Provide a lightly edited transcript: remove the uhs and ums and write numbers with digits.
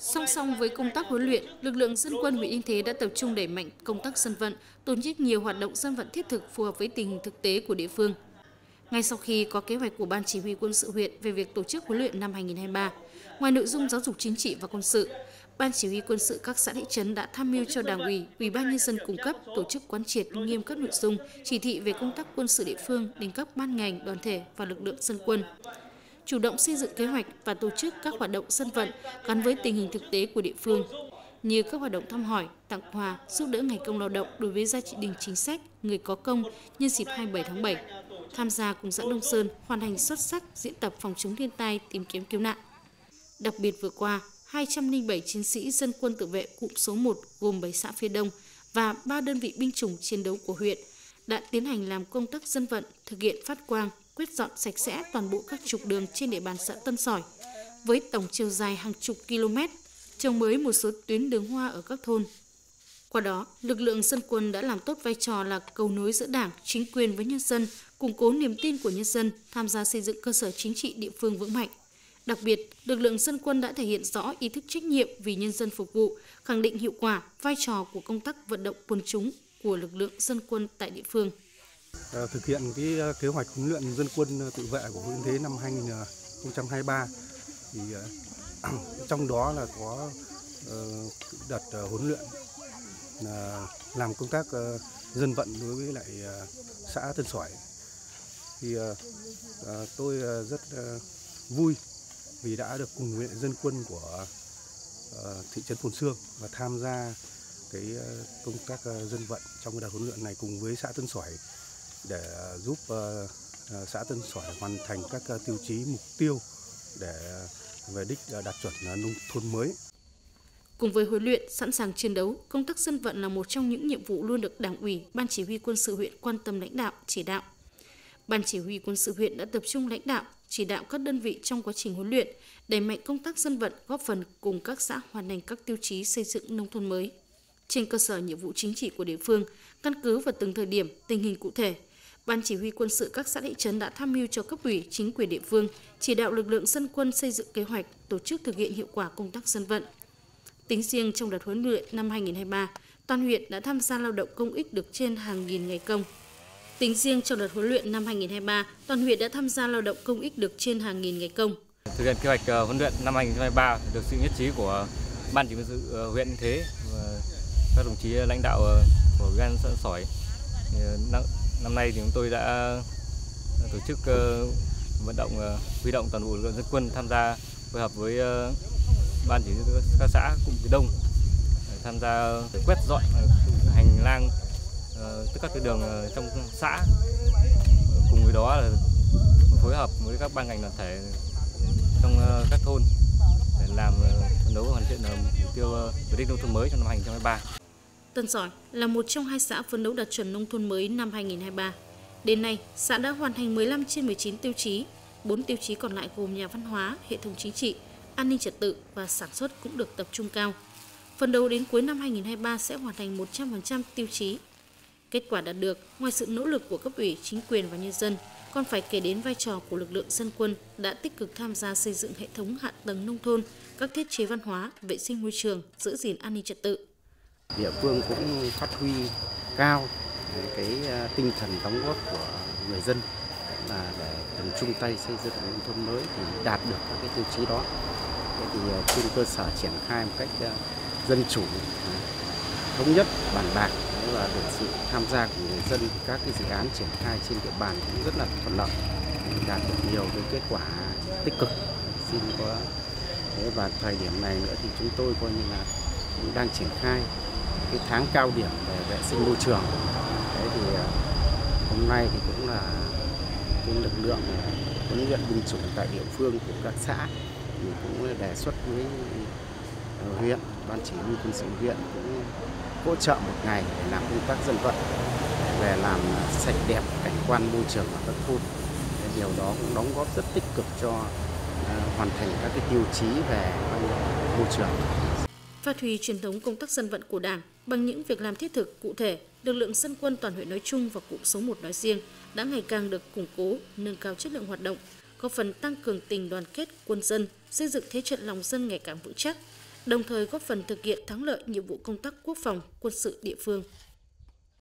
Song song với công tác huấn luyện, lực lượng dân quân huyện Yên Thế đã tập trung đẩy mạnh công tác dân vận, tổ chức nhiều hoạt động dân vận thiết thực phù hợp với tình hình thực tế của địa phương. Ngay sau khi có kế hoạch của Ban Chỉ huy Quân sự huyện về việc tổ chức huấn luyện năm 2023, ngoài nội dung giáo dục chính trị và quân sự, Ban Chỉ huy Quân sự các xã thị trấn đã tham mưu cho Đảng ủy, Ủy ban nhân dân cung cấp tổ chức quán triệt nghiêm các nội dung chỉ thị về công tác quân sự địa phương đến các ban ngành, đoàn thể và lực lượng dân quân. Chủ động xây dựng kế hoạch và tổ chức các hoạt động dân vận gắn với tình hình thực tế của địa phương, như các hoạt động thăm hỏi, tặng quà, giúp đỡ ngày công lao động đối với gia đình chính sách, người có công nhân dịp 27 tháng 7, tham gia cùng xã Đông Sơn hoàn thành xuất sắc diễn tập phòng chống thiên tai, tìm kiếm cứu nạn. Đặc biệt vừa qua, 207 chiến sĩ dân quân tự vệ cụm số 1 gồm 7 xã phía Đông và 3 đơn vị binh chủng chiến đấu của huyện đã tiến hành làm công tác dân vận, thực hiện phát quang, quét dọn sạch sẽ toàn bộ các trục đường trên địa bàn xã Tân Sỏi, với tổng chiều dài hàng chục km, trồng mới một số tuyến đường hoa ở các thôn. Qua đó, lực lượng dân quân đã làm tốt vai trò là cầu nối giữa Đảng, chính quyền với nhân dân, củng cố niềm tin của nhân dân, tham gia xây dựng cơ sở chính trị địa phương vững mạnh. Đặc biệt, lực lượng dân quân đã thể hiện rõ ý thức trách nhiệm vì nhân dân phục vụ, khẳng định hiệu quả vai trò của công tác vận động quần chúng của lực lượng dân quân tại địa phương. Thực hiện kế hoạch huấn luyện dân quân tự vệ của huyện Yên Thế năm 2023 thì trong đó là có đợt huấn luyện làm công tác dân vận đối với lại xã Tân Sỏi. Thì tôi rất vui vì đã được cùng với dân quân của thị trấn Phồn Xương và tham gia cái công tác dân vận trong đợt huấn luyện này cùng với xã Tân Sỏi để giúp xã Tân Sỏi hoàn thành các tiêu chí mục tiêu để về đích đạt chuẩn nông thôn mới. Cùng với huấn luyện sẵn sàng chiến đấu, công tác dân vận là một trong những nhiệm vụ luôn được Đảng ủy, Ban Chỉ huy Quân sự huyện quan tâm lãnh đạo, chỉ đạo. Ban Chỉ huy Quân sự huyện đã tập trung lãnh đạo, chỉ đạo các đơn vị trong quá trình huấn luyện, đẩy mạnh công tác dân vận, góp phần cùng các xã hoàn thành các tiêu chí xây dựng nông thôn mới. Trên cơ sở nhiệm vụ chính trị của địa phương, căn cứ vào từng thời điểm, tình hình cụ thể, Ban Chỉ huy Quân sự các xã thị trấn đã tham mưu cho cấp ủy, chính quyền địa phương, chỉ đạo lực lượng dân quân xây dựng kế hoạch, tổ chức thực hiện hiệu quả công tác dân vận. Tính riêng trong đợt huấn luyện năm 2023, toàn huyện đã tham gia lao động công ích được trên hàng nghìn ngày công. Tính riêng trong đợt huấn luyện năm 2023, toàn huyện đã tham gia lao động công ích được trên hàng nghìn ngày công. Thực hiện kế hoạch huấn luyện năm 2023 được sự nhất trí của Ban Chỉ huy Quân sự huyện Yên Thế và các đồng chí lãnh đạo của Ủy ban xã Sỏi. Năm nay thì chúng tôi đã tổ chức vận động huy động toàn bộ lực lượng dân quân tham gia phối hợp với Ban Chỉ huy các xã cụm phía Đông tham gia quét dọn hành lang tất cả các đường trong xã. Cùng với đó là phối hợp với các ban ngành đoàn thể trong các thôn để làm phấn đấu hoàn thiện mục tiêu về đích nông thôn mới trong năm 2023. Tân Sỏi là một trong 2 xã phấn đấu đạt chuẩn nông thôn mới năm 2023. Đến nay, xã đã hoàn thành 15 trên 19 tiêu chí, 4 tiêu chí còn lại gồm nhà văn hóa, hệ thống chính trị, an ninh trật tự và sản xuất cũng được tập trung cao. Phấn đấu đến cuối năm 2023 sẽ hoàn thành 100% tiêu chí. Kết quả đạt được, ngoài sự nỗ lực của cấp ủy, chính quyền và nhân dân, còn phải kể đến vai trò của lực lượng dân quân đã tích cực tham gia xây dựng hệ thống hạ tầng nông thôn, các thiết chế văn hóa, vệ sinh môi trường, giữ gìn an ninh trật tự. Địa phương cũng phát huy cao cái tinh thần đóng góp của người dân là để cùng chung tay xây dựng nông thôn mới thì đạt được các cái tiêu chí đó. Thì trên cơ sở triển khai một cách dân chủ, thống nhất, bàn bạc và được sự tham gia của người dân, các cái dự án triển khai trên địa bàn cũng rất là thuận lợi, đạt được nhiều cái kết quả tích cực. Xin có và thời điểm này nữa thì chúng tôi coi như là cũng đang triển khai cái tháng cao điểm về vệ sinh môi trường. Thế thì hôm nay thì cũng là cái lực lượng huấn luyện binh chủng tại địa phương của các xã thì cũng đề xuất với huyện, Ban Chỉ huy Quân sự huyện cũng hỗ trợ một ngày để làm công tác dân vận về làm sạch đẹp cảnh quan môi trường ở các thôn. Điều đó cũng đóng góp rất tích cực cho hoàn thành các cái tiêu chí về môi trường. Phát huy truyền thống công tác dân vận của Đảng bằng những việc làm thiết thực cụ thể, lực lượng dân quân toàn huyện nói chung và cụm số 1 nói riêng đã ngày càng được củng cố, nâng cao chất lượng hoạt động, góp phần tăng cường tình đoàn kết quân dân, xây dựng thế trận lòng dân ngày càng vững chắc, đồng thời góp phần thực hiện thắng lợi nhiệm vụ công tác quốc phòng, quân sự địa phương.